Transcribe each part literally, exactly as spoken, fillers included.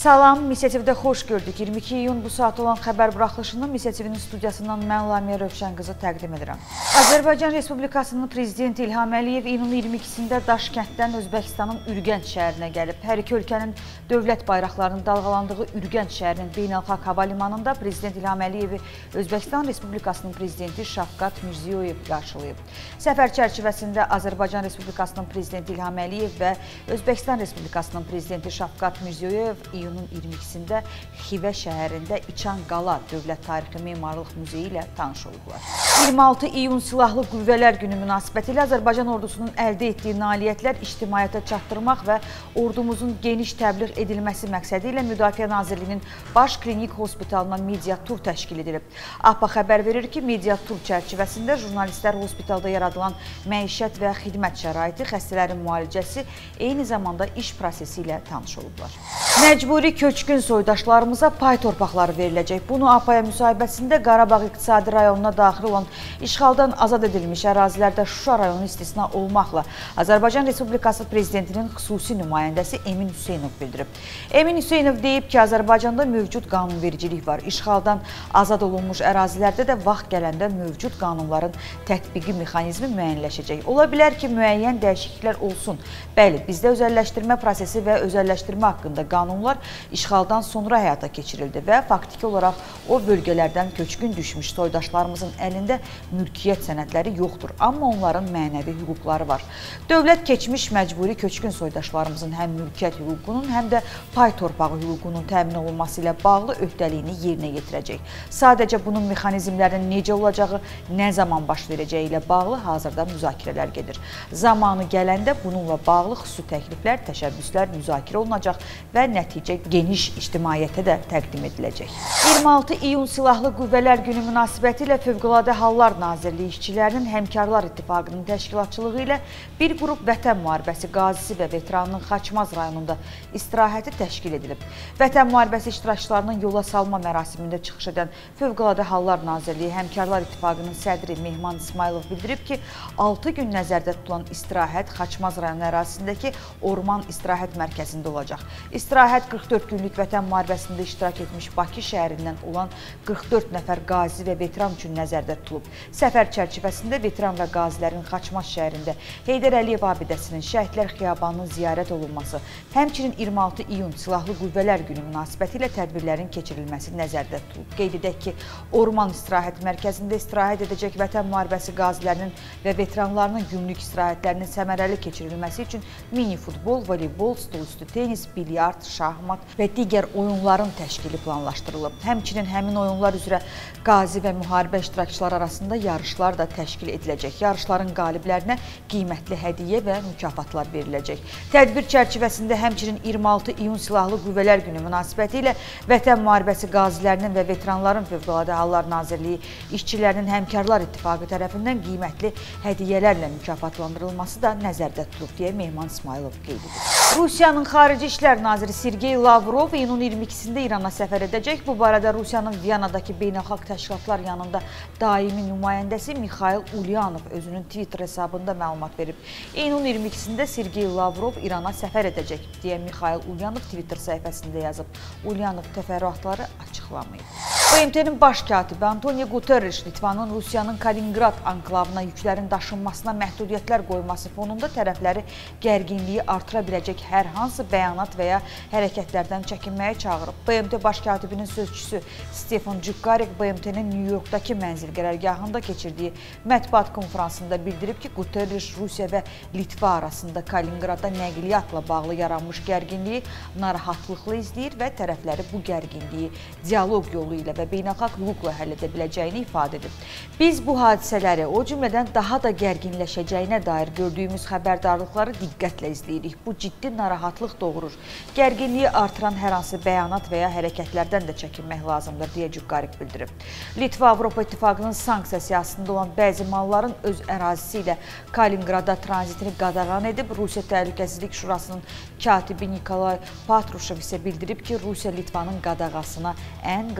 Salam, Misya T V-də xoş gördük. iyirmi iki iyun bu saat olan xəbər buraxılışını Misya T V-nin studiyasından mən Lamiyə Rövşən qızı təqdim edirəm. Azərbaycan Respublikasının Prezidenti İlham Əliyev iyunun iyirmi ikisində Daşkənddən Özbəkistanın Ürgənc şəhərinə gəlib. Hər iki ölkənin dövlət bayraqlarının dalğalandığı Ürgənc şəhərinin beynəlxalq hava limanında Prezident İlham Əliyevi Özbəkistan Respublikasının Prezidenti Şavkat Mirziyoyev qarşılayıb. Səfər çərçivəsində Azərbaycan Respublikasının Prezidenti İlham Əliyev və Özbəkistan Respublikasının Prezidenti Şavkat Mirziyoyev iyunun iyirmi ikisində Xivə şəhərində İçan Qala Dövlət Tarixi Memarlıq Muzeyi ilə tanış olublar. iyirmi altı iyun Silahlı Qüvvələr Günü münasibətilə Azərbaycan ordusunun əldə etdiyi nailiyyətlər ictimaiyyətə çatdırmaq və ordumuzun geniş təbliğ edilməsi məqsədi ilə Müdafiə Nazirliyinin Baş Klinik Hospitalına media tur təşkil edilib. A P A xəbər verir ki, media tur çərçivəsində jurnalistlər hospitalda yaradılan məişət və xidmət şəraiti, xəstələrin müalicəsi, eyni zamanda iş prosesi ilə tanış olublar. Məcburi köçkün soydaşlarımıza pay torpaqları veriləcək. Bunu A P A-ya müsahibəsində Qarabağ İqtisadi rayonuna daxil olan işğaldan azad edilmiş ərazilərdə Şuşa rayonu istisna olmaqla Azərbaycan Respublikası Prezidentinin xüsusi nümayəndəsi Emin Hüseynov bildirib. Emin Hüseynov deyib ki, Azərbaycanda mövcud qanunvericilik var. İşğaldan azad olunmuş ərazilərdə də vaxt gələndə mövcud qanunların tətbiqi mexanizmi müəyyənləşəcək. Ola bilər ki, müəyyən dəyişikliklər olsun. Bəli, bizdə özəlləşdirmə prosesi və özəlləşdirmə haqqında qanunlar işğaldan sonra həyata keçirildi və faktiki olaraq o bölgələrdən köçkün düşmüş soydaşlarımızın əlində mülkiyyət sənədləri yoxdur, amma onların mənəvi hüquqları var. Dövlət keçmiş məcburi köçkün soydaşlarımızın həm mülkiyyət hüququnun, həm də pay torpağı hüququnun təmin olunması ilə bağlı öhdəliyini yerinə yetirəcək. Sadəcə bunun mexanizmlərinin necə olacağı, nə zaman baş verəcəyi ilə bağlı hazırda müzakirələr gedir. Zamanı gələndə bununla bağlı xüsusi təkliflər, təşəbbüslər müzakirə olunacaq və nəticə geniş ictimaiyyətə də təqdim ediləcək. iyirmi altı iyun Silahlı Qüvvələr Günü münasibətilə Fövqəladə Hallar Nazirliyi işçilərinin Həmkarlar İttifaqının təşkilatçılığı ilə bir qrup Vətən Müharibəsi qazisi və veteranının Xaçmaz rayonunda istirahəti təşkil edilib. Vətən Müharibəsi iştirakçılarının yola salma mərasimində çıxış edən Fövqəladə Hallar Nazirliyi Həmkarlar İttifaqının sədri Mehman İsmailov bildirib ki, altı gün nəzərdə tutulan istirahət Xaçmaz rayonu ərazisindəki Orman İstirahət Mərkəzində olacaq. İstirahət qırx dörd günlük Vətən müharibəsində iştirak etmiş Bakı şəhərindən olan qırx dörd nəfər qazi və veteran üçün nəzərdə tutulub. Səfər çərçivəsində veteran və qazilərin Xaçmaz şəhərində Heydər Əliyev abidəsinin, Şəhidlər Xiyabanının ziyarət olunması, həmçinin iyirmi altı iyun Silahlı Qüvvələr Günü münasibətilə tədbirlərin keçirilməsi nəzərdə tutulub. Qeyd edək ki, Orman İstirahət Mərkəzində istirahət edəcək Vətən müharibəsi qazilərinin və veteranlarının günlük istirahətlərinin səmərəli keçirilməsi üçün mini futbol, voleybol, stolüstü tenis, bilyard, şahmat və digər oyunların təşkili planlaşdırılıb. Həmçinin həmin oyunlar üzrə qazi və müharibə iştirakçıları arasında yarışlar da təşkil ediləcək. Yarışların qaliblərinə qiymətli hədiyyə və mükafatlar veriləcək. Tədbir çərçivəsində həmçinin iyirmi altı iyun Silahlı Qüvvələr Günü münasibəti ilə Vətən müharibəsi qazilərinin və veteranların Fövqəladə Hallar Nazirliyi işçilərinin Həmkarlar İttifaqı tərəfindən qiymətli hədiyyələrlə mükafatlandırılması da nəzərdə tutulub deyə Mehman İsmailov qeyd edir. Rusiyanın Xarici İşlər Naziri Sergey Lavrov iyunun iyirmi ikisində İrana səfər edəcək. Bu barədə Rusiyanın Viyanadakı beynəlxalq təşkilatlar yanında daimi nümayəndəsi Mikhail Ulyanov özünün Twitter hesabında məlumat verib. İyunun iyirmi ikisində Sergey Lavrov İrana səfər edəcək deyə Mikhail Ulyanov Twitter səhifəsində yazıb. Ulyanov təfərrüatları açıqlamayıb. B M T-nin baş katibi Antonio Guterres Litvanın Rusiyanın Kaliningrad anklavına yüklərin daşınmasına məhdudiyyətlər qoyması fonunda tərəfləri gərginliyi artıra biləcək hər hansı bəyanat və ya hərəkətlərdən çəkinməyə çağırıb. B M T baş katibinin sözçüsü Stefan Dujarric B M T-nin New Yorkdakı mənzil qərargahında keçirdiyi mətbuat konferansında bildirib ki, Guterres Rusiya və Litva arasında Kaliningradda nəqliyyatla bağlı yaranmış gərginliyi narahatlıqla izləyir və tərəfləri bu gərginliyi dialoq yolu ilə və beynəlxalq hüquqla həll edə biləcəyini ifadə edib. Biz bu hadisələri, o cümlədən daha da gərginləşəcəyinə dair gördüyümüz xəbərdarlıqları diqqətlə izləyirik. Bu ciddi narahatlıq doğurur. Gərginliyi artıran hər hansı bəyanat və ya hərəkətlərdən də çəkinmək lazımdır, deyə Dujarric bildirib. Litva Avropa İttifaqının sanksiya siyasətində olan bəzi malların öz ərazisi ilə Kaliningrada tranzitini qadağan edib. Rusiya Təhlükəsizlik Şurasının katibi Nikolay Patrushev isə bildirib ki, Rusiya Litvanın qadağasına ən qısa zamanda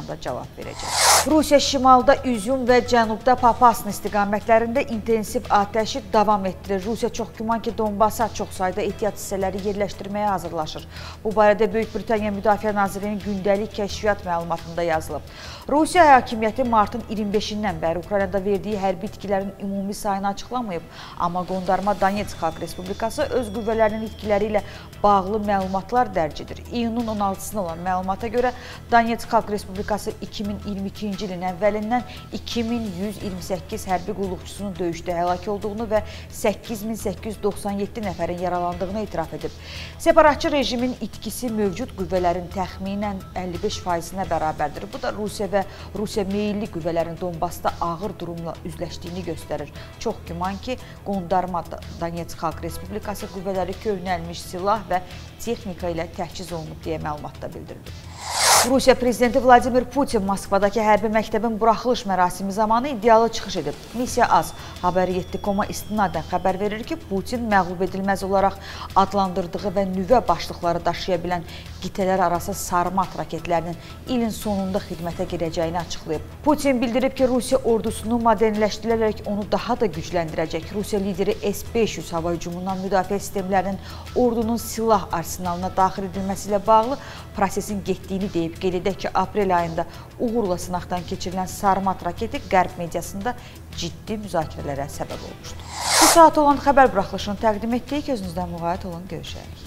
anda cavab verəcək. Rusiya şimalda İzyum və cənubda Popasna istiqamətlərində intensiv atəşi davam etdirir. Rusiya çox güman ki, Donbasa çox sayda ehtiyat hissələri yerləşdirməyə hazırlaşır. Bu barədə Böyük Britaniya Müdafiə Nazirliyinin gündəlik kəşfiyyat məlumatında yazılıb. Rusiya hakimiyyəti martın iyirmi beşindən bəri Ukraynada verdiyi hərbi itkilərin ümumi sayını açıqlamayıb, amma qondarma Donetsk Xalq Respublikası öz qüvvələrinin itkiləri ilə bağlı məlumatlar dərc edir. İyunun on altısına olan məlumata görə Donetsk Xalq Respublikası iki min iyirmi ikinci ilin əvvəlindən iki min yüz iyirmi səkkiz hərbi qulluqçusunun döyüşdə həlak olduğunu və səkkiz min səkkiz yüz doxsan yeddi nəfərin yaralandığını etiraf edib. Separatçı rejimin itkisi mövcud qüvvələrin təxminən əlli beş faizinə bərabərdir. Bu da Rusiya və Rusiya meyilli qüvvələrin Donbasda ağır durumla üzləşdiyini göstərir. Çox güman ki, qondarma Donetsk Xalq Respublikası qüvvələri köhnəlmiş silah və texnika ilə təchiz olunub deyə məlumatda bildirilir. Rusiya prezidenti Vladimir Putin Moskvadakı hərbi məktəbin buraxılış mərasimi zamanı iddialı çıxış edib. Missiya Az Xəbər yeddi nöqtə istinadən xəbər verir ki, Putin məğlub edilməz olaraq adlandırdığı və nüvə başlıqları daşıya bilən qitələr arası Sarmat raketlərinin ilin sonunda xidmətə girəcəyini açıqlayıb. Putin bildirib ki, Rusiya ordusunu modernləşdirərək onu daha da gücləndirəcək. Rusiya lideri S beş yüz hava hücumundan müdafiə sistemlərinin ordunun silah arsenalına daxil edilməsi ilə bağlı prosesin getdiyini deyib. Qeyd edək ki, aprel ayında uğurla sınaqdan keçirilən Sarmat raketi Qərb mediasında ciddi müzakirələrə səbəb olmuşdur. Bu saat olan xəbər buraxılışını təqdim etdik. Gözünüzdən müğayət olun, görüşək.